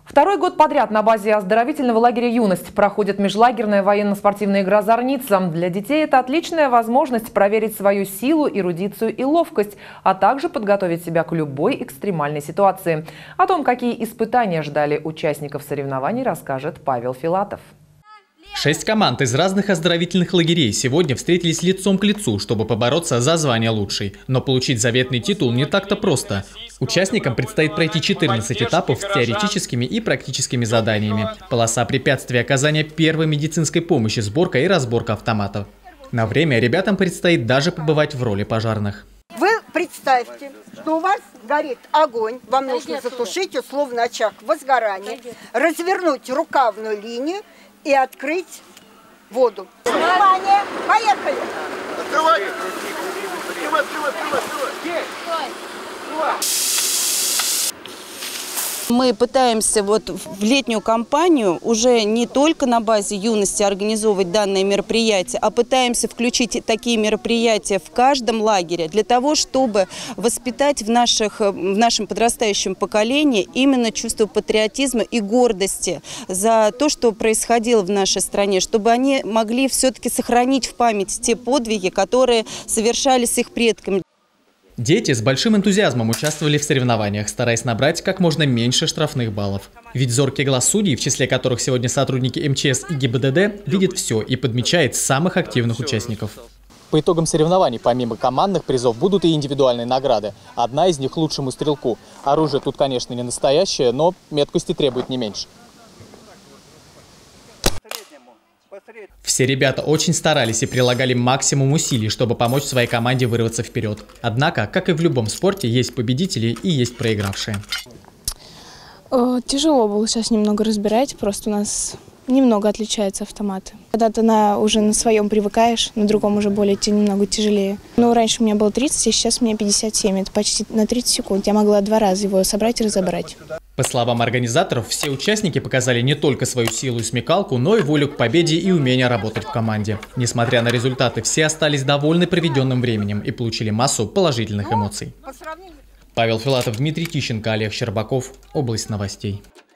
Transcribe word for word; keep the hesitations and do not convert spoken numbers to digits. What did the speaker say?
Второй год подряд на базе оздоровительного лагеря «Юность» проходит межлагерная военно-спортивная игра «Зорница». Для детей это отличная возможность проверить свою силу, эрудицию и ловкость, а также подготовить себя к любой экстремальной ситуации. О том, какие испытания ждали участников соревнований, расскажет Павел Филатов. Шесть команд из разных оздоровительных лагерей сегодня встретились лицом к лицу, чтобы побороться за звание лучшей. Но получить заветный титул не так-то просто. Участникам предстоит пройти четырнадцать этапов с теоретическими и практическими заданиями. Полоса препятствий, оказания первой медицинской помощи, сборка и разборка автоматов. На время ребятам предстоит даже побывать в роли пожарных. Вы представьте, что у вас горит огонь, вам нужно затушить условно очаг возгорания, развернуть рукавную линию и открыть воду. Внимание! Поехали! Открывай! Открывай, открывай, открывай, открывай! Мы пытаемся вот в летнюю кампанию уже не только на базе «Юности» организовывать данное мероприятие, а пытаемся включить такие мероприятия в каждом лагере для того, чтобы воспитать в, наших, в нашем подрастающем поколении именно чувство патриотизма и гордости за то, что происходило в нашей стране, чтобы они могли все-таки сохранить в памяти те подвиги, которые совершались их предками. Дети с большим энтузиазмом участвовали в соревнованиях, стараясь набрать как можно меньше штрафных баллов. Ведь зоркий глаз судей, в числе которых сегодня сотрудники эм че эс и гэ и бэ дэ дэ, видит все и подмечает самых активных участников. По итогам соревнований, помимо командных призов, будут и индивидуальные награды. Одна из них – лучшему стрелку. Оружие тут, конечно, не настоящее, но меткости требует не меньше. Все ребята очень старались и прилагали максимум усилий, чтобы помочь своей команде вырваться вперед. Однако, как и в любом спорте, есть победители и есть проигравшие. Тяжело было сейчас немного разбирать, просто у нас немного отличаются автоматы. Когда ты на, уже на своем привыкаешь, на другом уже более немного тяжелее. Ну, раньше у меня было тридцать, а сейчас у меня пятьдесят семь. Это почти на тридцать секунд. Я могла два раза его собрать и разобрать. По словам организаторов, все участники показали не только свою силу и смекалку, но и волю к победе и умение работать в команде. Несмотря на результаты, все остались довольны проведенным временем и получили массу положительных эмоций. Павел Филатов, Дмитрий Тищенко, Олег Щербаков. Область новостей.